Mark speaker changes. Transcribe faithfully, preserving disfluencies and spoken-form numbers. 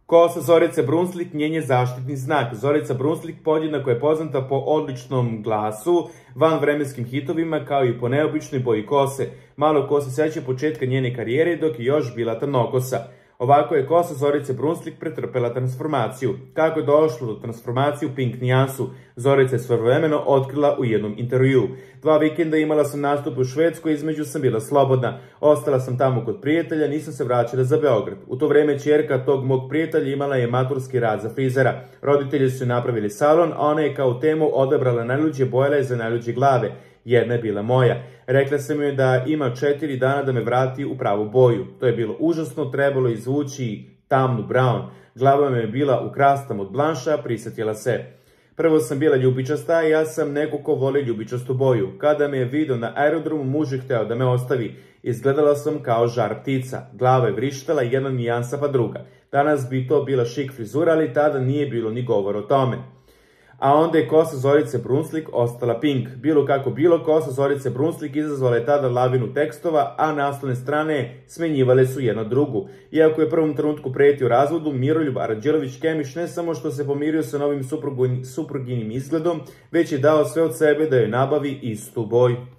Speaker 1: Kosa Zorice Brunslik njen je zaštitni znak. Zorica Brunslik podjednako je poznata po odličnom glasu, vanvremenskim hitovima, kao i po neobičnoj boji kose. Malo ko se seća početka njene karijere dok je još bila tamnokosa. Ovako je kosa Zorice Brunslik pretrpela transformaciju. Kako je došlo do transformacije u pink nijansu, Zorica je svojevremeno otkrila u jednom intervjuu. Dva vikenda imala sam nastup u Švedskoj, između sam bila slobodna. Ostala sam tamo kod prijatelja, nisam se vraćala za Beograd. U to vreme ćerka tog mog prijatelja imala je maturski rad za frizera. Roditelji su napravili salon, a ona je kao temu odabrala najluđe bojele za najluđe glave. Jedna je bila moja. Rekla sam joj da ima četiri dana da me vrati u pravu boju. To je bilo užasno, trebalo izvući tamnu brown. Glava me je bila ukrastam od blanša, prisjetila se. Prvo sam bila ljubičasta, ja sam neko ko voli ljubičastu boju. Kada me je vidio na aerodromu, muž je hteo da me ostavi. Izgledala sam kao žar ptica. Glava je vrištala, jedna nijansa pa druga. Danas bi to bila šik frizura, ali tada nije bilo ni govor o tome. A onda je kosa Zorice Brunslik ostala pink. Bilo kako bilo, kosa Zorice Brunslik izazvala je tada lavinu tekstova, a naslovne strane smenjivale su jedna drugu. Iako je u prvom trenutku pretio razvodu, Miroljub Aranđelović-Kemiš ne samo što se pomirio sa novim supruginim izgledom, već je dao sve od sebe da joj nabavi istu boju.